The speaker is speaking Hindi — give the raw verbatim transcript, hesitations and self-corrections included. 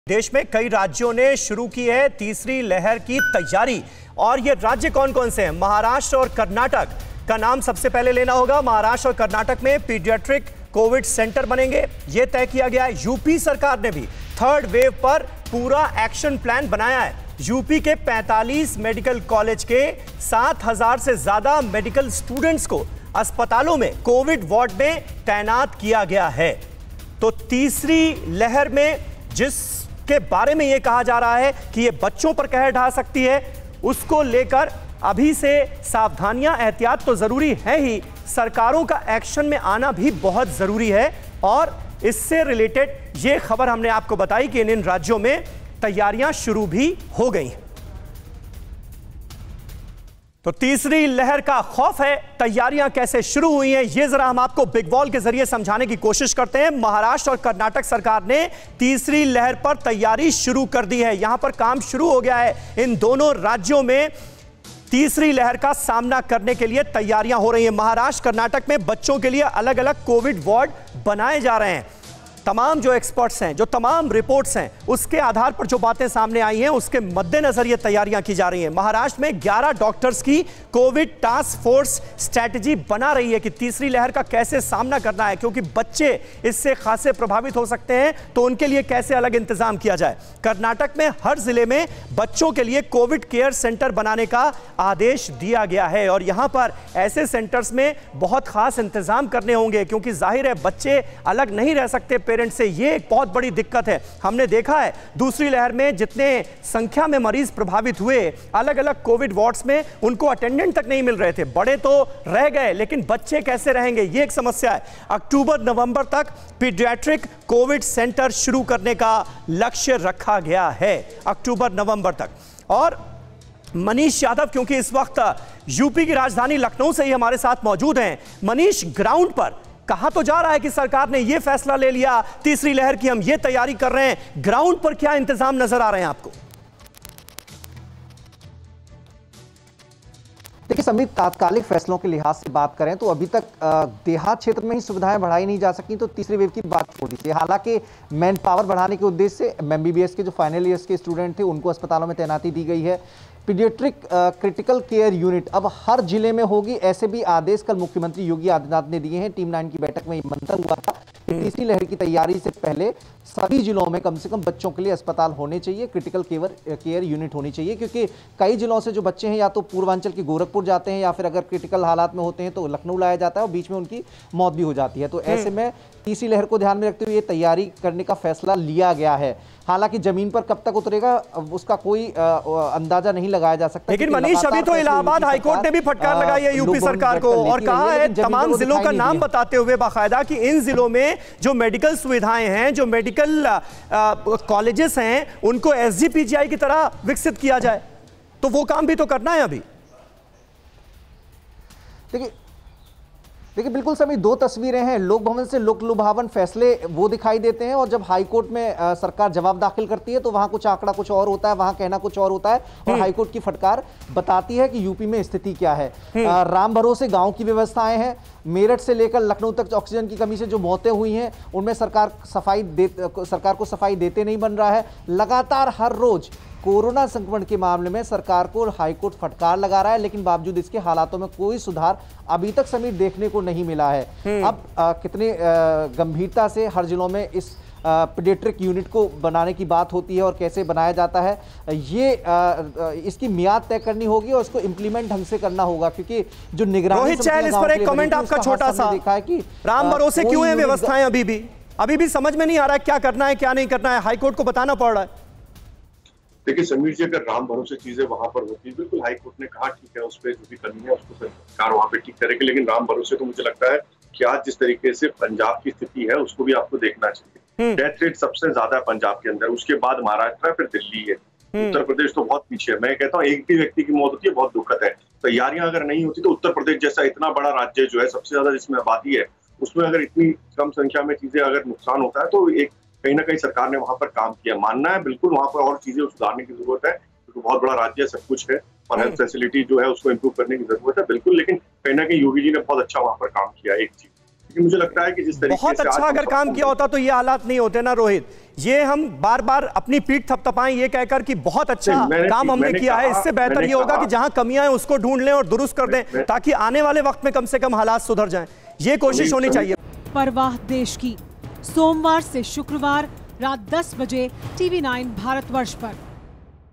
देश में कई राज्यों ने शुरू की है तीसरी लहर की तैयारी। और ये राज्य कौन कौन से हैं? महाराष्ट्र और कर्नाटक का नाम सबसे पहले लेना होगा। महाराष्ट्र और कर्नाटक में पीडियाट्रिक कोविड सेंटर बनेंगे, यह तय किया गया है। यूपी सरकार ने भी थर्ड वेव पर पूरा एक्शन प्लान बनाया है। यूपी के पैंतालीस मेडिकल कॉलेज के सात हजार से ज्यादा मेडिकल स्टूडेंट्स को अस्पतालों में कोविड वार्ड में तैनात किया गया है। तो तीसरी लहर में जिसके बारे में यह कहा जा रहा है कि यह बच्चों पर कहर ढा सकती है, उसको लेकर अभी से सावधानियां, एहतियात तो जरूरी है ही, सरकारों का एक्शन में आना भी बहुत जरूरी है। और इससे रिलेटेड यह खबर हमने आपको बताई कि इन इन राज्यों में तैयारियां शुरू भी हो गई हैं। तो तीसरी लहर का खौफ है, तैयारियां कैसे शुरू हुई हैं, यह जरा हम आपको बिग वॉल के जरिए समझाने की कोशिश करते हैं। महाराष्ट्र और कर्नाटक सरकार ने तीसरी लहर पर तैयारी शुरू कर दी है। यहां पर काम शुरू हो गया है। इन दोनों राज्यों में तीसरी लहर का सामना करने के लिए तैयारियां हो रही हैं। महाराष्ट्र, कर्नाटक में बच्चों के लिए अलग अलग कोविड वार्ड बनाए जा रहे हैं। तमाम जो एक्सपर्ट्स हैं, जो तमाम रिपोर्ट्स हैं, उसके आधार पर जो बातें सामने आई हैं, उसके मद्देनजर ये तैयारियां की जा रही हैं। महाराष्ट्र में ग्यारह डॉक्टर्स की कोविड टास्क फोर्स स्ट्रैटेजी बना रही है कि तीसरी लहर का कैसे सामना करना है, क्योंकि बच्चे इससे खासे प्रभावित हो सकते हैं, तो उनके लिए कैसे अलग इंतजाम किया जाए। कर्नाटक में हर जिले में बच्चों के लिए कोविड केयर सेंटर बनाने का आदेश दिया गया है। और यहां पर ऐसे सेंटर्स में बहुत खास इंतजाम करने होंगे, क्योंकि जाहिर है बच्चे अलग नहीं रह सकते पेरेंट्स से। ये एक बहुत बड़ी दिक्कत है। हमने देखा है दूसरी लहर में जितने संख्या में मरीज प्रभावित हुए अलग अलग कोविड वार्ड्स में, उनको अटेंडेंट तक नहीं मिल रहे थे। बड़े तो रह गए, लेकिन बच्चे कैसे रहेंगे, ये एक समस्या है। अक्टूबर नवंबर तक पीडियाट्रिक कोविड सेंटर शुरू करने का लक्ष्य रखा गया है, अक्टूबर नवंबर तक। और मनीष यादव क्योंकि इस वक्त यूपी की राजधानी लखनऊ से ही हमारे साथ मौजूद हैं। मनीष, ग्राउंड पर कहा तो जा रहा है कि सरकार ने यह फैसला ले लिया तीसरी लहर की, हम ये तैयारी कर रहे हैं, ग्राउंड पर क्या इंतजाम नजर आ रहे हैं आपको? देखिए समीर, तात्कालिक फैसलों के लिहाज से बात करें तो अभी तक देहात क्षेत्र में ही सुविधाएं बढ़ाई नहीं जा सकी, तो तीसरी वेव की बात छोड़ दीजिए। हालांकि मैन पावर बढ़ाने के उद्देश्य से एमबीबीएस के जो फाइनल ईयर्स के स्टूडेंट थे उनको अस्पतालों में तैनाती दी गई है। पीडियाट्रिक क्रिटिकल केयर यूनिट अब हर जिले में होगी, ऐसे भी आदेश कल मुख्यमंत्री योगी आदित्यनाथ ने दिए हैं। टीम नाइन की बैठक में ये मंथन हुआ था कि तीसरी लहर की तैयारी से पहले सभी जिलों में कम से कम बच्चों के लिए अस्पताल होने चाहिए, क्रिटिकल केयर केयर यूनिट होनी चाहिए, क्योंकि कई जिलों से जो बच्चे हैं या तो पूर्वांचल के गोरखपुर जाते हैं या फिर अगर क्रिटिकल हालात में होते हैं तो लखनऊ लाया जाता है और बीच में उनकी मौत भी हो जाती है। तो ऐसे में तीसरी लहर को ध्यान में रखते हुए ये तैयारी करने का फैसला लिया गया है। हालांकि जमीन पर कब तक उतरेगा उसका कोई अंदाजा नहीं लगाया जा सकता। लेकिन मनीष, अभी तो इलाहाबाद हाईकोर्ट ने भी फटकार लगाई है यूपी सरकार को और कहा है तमाम जिलों का नाम बताते हुए बाकायदा कि इन जिलों में जो मेडिकल सुविधाएं हैं, जो मेडिकल कॉलेजेस हैं, उनको एसजीपीजीआई की तरह विकसित किया जाए। तो वो काम भी तो करना है अभी। देखिए देखिए बिल्कुल सभी दो तस्वीरें हैं। लोक भवन से लोक लुभावन फैसले वो दिखाई देते हैं और जब हाईकोर्ट में आ, सरकार जवाब दाखिल करती है तो वहां कुछ आंकड़ा कुछ और होता है, वहां कहना कुछ और होता है और हाईकोर्ट की फटकार बताती है कि यूपी में स्थिति क्या है। आ, राम भरोसे गांव की व्यवस्थाएं हैं। मेरठ से लेकर लखनऊ तक ऑक्सीजन की कमी से जो मौतें हुई हैं उनमें सरकार सफाई दे सरकार को सफाई देते नहीं बन रहा है। लगातार हर रोज कोरोना संक्रमण के मामले में सरकार को हाईकोर्ट फटकार लगा रहा है, लेकिन बावजूद इसके हालातों में कोई सुधार अभी तक समीर देखने को नहीं मिला है। अब आ, कितने गंभीरता से हर जिलों में इस पीडियाट्रिक यूनिट को बनाने की बात होती है और कैसे बनाया जाता है, ये आ, इसकी मियाद तय करनी होगी और इसको इंप्लीमेंट ढंग से करना होगा, क्योंकि जो निगरानी रोहित चहल, इस पर एक कमेंट आपका छोटा सा। देखा है कि राम भरोसे क्यों है व्यवस्थाएं अभी भी अभी भी समझ में नहीं आ रहा है क्या करना है क्या नहीं करना है, हाईकोर्ट को बताना पड़ रहा है। देखिए समीर जी, अगर राम भरोसे चीजें वहां पर होती, बिल्कुल हाईकोर्ट ने कहा ठीक है, उस पर जो भी कमी है उसको सरकार वहां पे ठीक करेगी, लेकिन राम भरोसे तो मुझे लगता है कि आज जिस तरीके से पंजाब की स्थिति है उसको भी आपको देखना चाहिए। डेथ रेट सबसे ज्यादा है पंजाब के अंदर, उसके बाद महाराष्ट्र है, फिर दिल्ली है, उत्तर प्रदेश तो बहुत पीछे है। मैं कहता हूँ एक भी व्यक्ति की मौत होती है, बहुत दुखद है। तैयारियां अगर नहीं होती तो उत्तर प्रदेश जैसा इतना बड़ा राज्य जो है, सबसे ज्यादा जिसमें आबादी है, उसमें अगर इतनी कम संख्या में चीजें अगर नुकसान होता है तो एक कहीं ना कहीं सरकार ने वहां पर काम किया। मानना है बिल्कुल वहां पर और चीजें सुधारने की जरूरत है, क्योंकि बहुत बड़ा राज्य है, सब कुछ है और हेल्थ फैसिलिटी जो है उसको इम्प्रूव करने की जरूरत है बिल्कुल, लेकिन कहीं ना कहीं योगी जी ने बहुत अच्छा वहां पर काम किया। एक चीज क्योंकि मुझे लगता है कि जिस तरीके बहुत से अच्छा अगर काम किया होता तो ये हालात नहीं होते ना रोहित। ये हम बार बार अपनी पीठ थपथपाएं ये कहकर कि बहुत अच्छा काम हमने किया है, इससे बेहतर ये होगा कि जहां कमियां हैं उसको ढूंढ लें और दुरुस्त कर दें ताकि आने वाले वक्त में कम से कम हालात सुधर जाएं। ये कोशिश होनी चाहिए। परवाह देश की, सोमवार से शुक्रवार रात दस बजे टीवी नाइन भारतवर्ष पर।